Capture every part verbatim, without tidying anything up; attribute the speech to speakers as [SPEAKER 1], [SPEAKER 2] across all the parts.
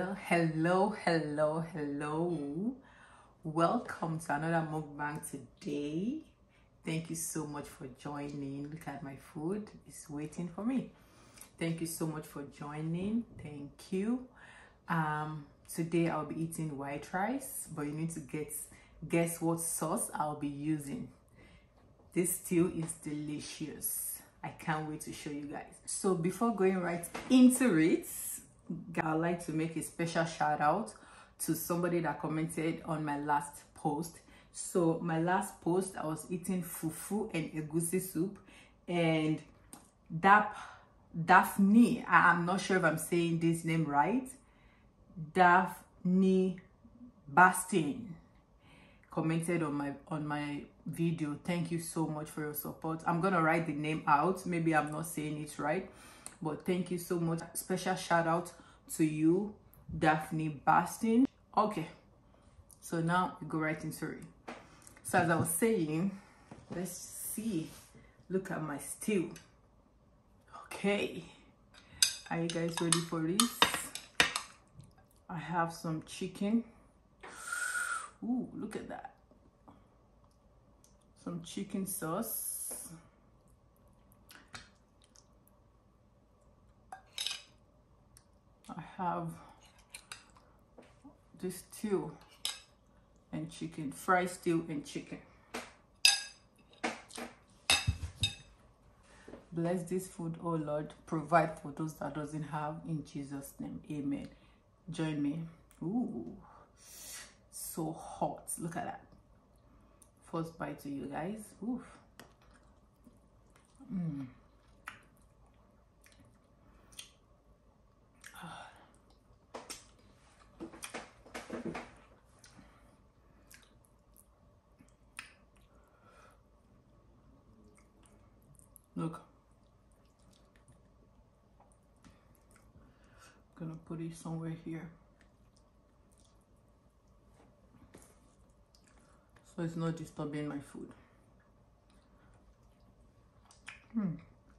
[SPEAKER 1] Well, hello, hello, hello. Welcome to another mukbang today. Thank you so much for joining. Look at my food, it's waiting for me. Thank you so much for joining. Thank you. Um, today I'll be eating white rice, but you need to get guess what sauce I'll be using. This stew is delicious. I can't wait to show you guys. So before going right into it, I'd like to make a special shout out to somebody that commented on my last post. So my last post, I was eating fufu and egusi soup, and Dap Daphne, I'm not sure if I'm saying this name right, Daphne Bastin commented on my on my video. Thank you so much for your support. I'm gonna write the name out, maybe I'm not saying it right, but thank you so much. Special shout out to you, Daphne Bastin. Okay, so now we go right into it. So as I was saying, let's see, look at my stew. Okay, are you guys ready for this? I have some chicken. Ooh, look at that. Some chicken sauce. I have this stew and chicken, fried stew and chicken. Bless this food, oh Lord. Provide for those that doesn't have, in Jesus' name, amen. Join me. Ooh, so hot. Look at that. First bite to you guys. Oof. Mm. Look, I'm gonna put it somewhere here so it's not disturbing my food. Hmm.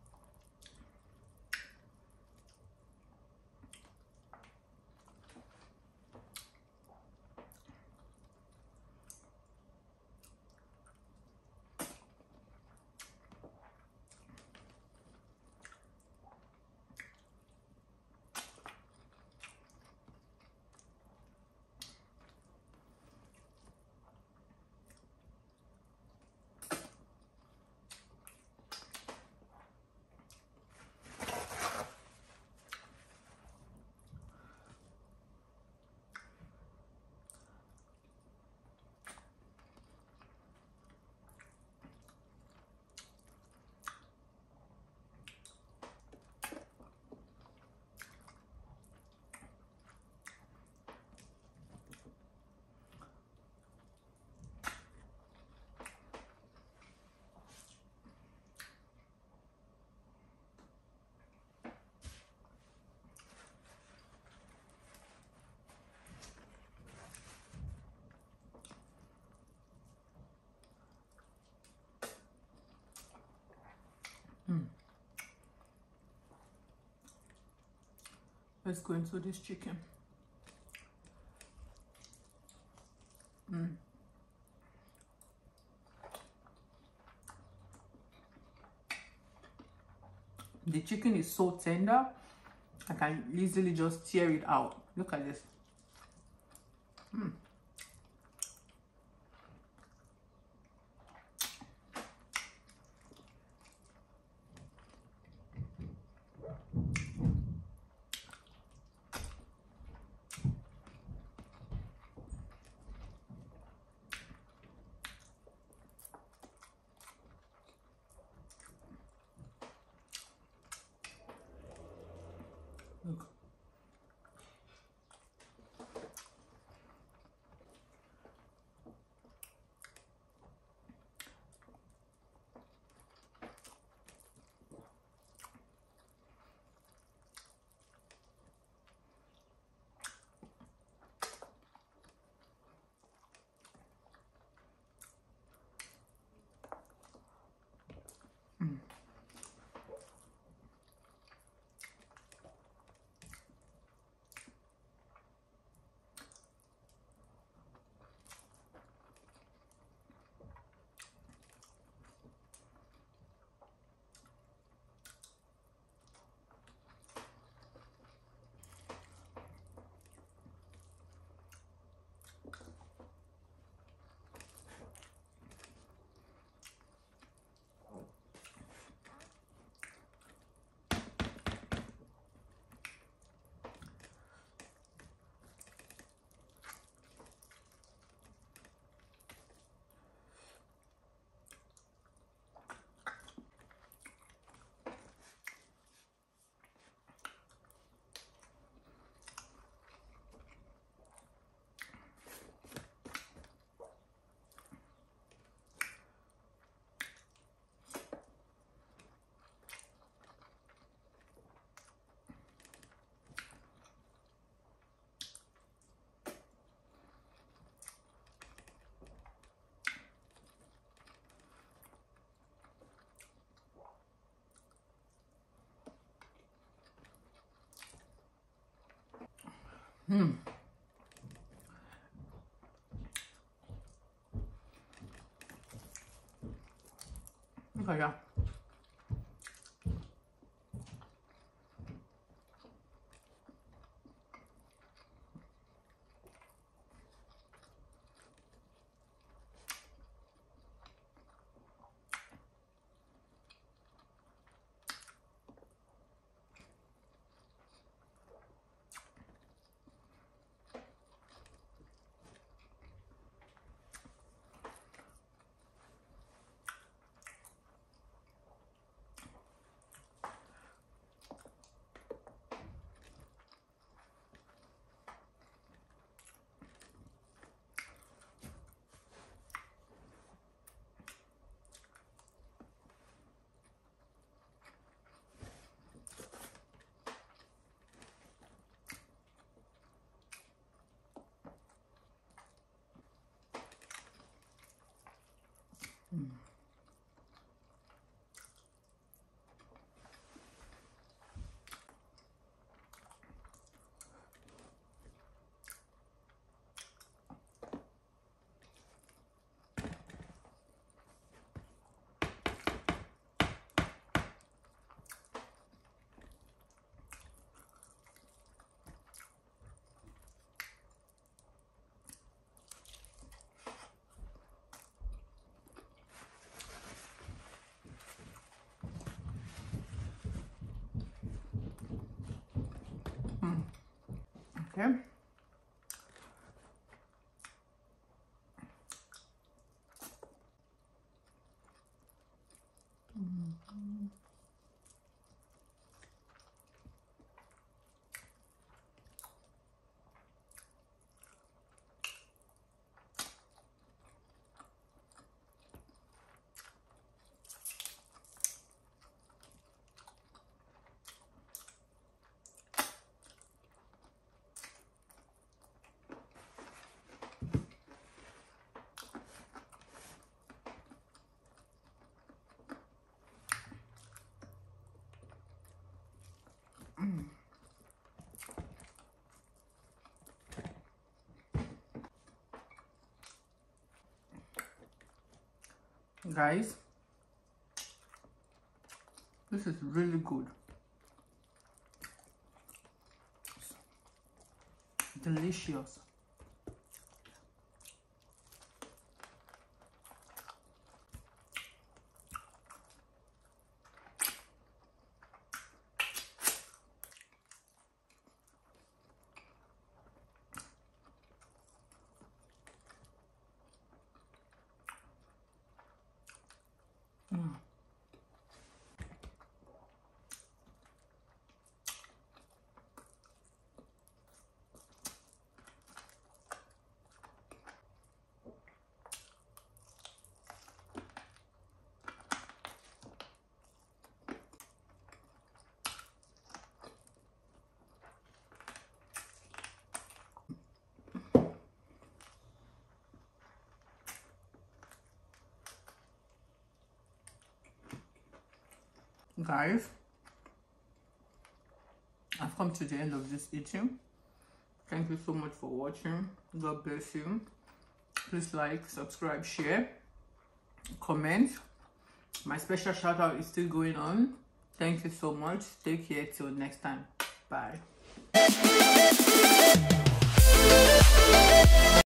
[SPEAKER 1] Mm. Let's go into this chicken. Mm. The chicken is so tender, I can easily just tear it out. Look at this. Mm. Look. Mm. Hmm. Okay, yeah. Mm. Mm. Okay. Mm. Mm. Guys, this is really good. Delicious. Mm. Guys, I've come to the end of this eating. Thank you so much for watching. God bless you. Please like, subscribe, share, comment. My special shout out is still going on. Thank you so much. Take care till next time. Bye.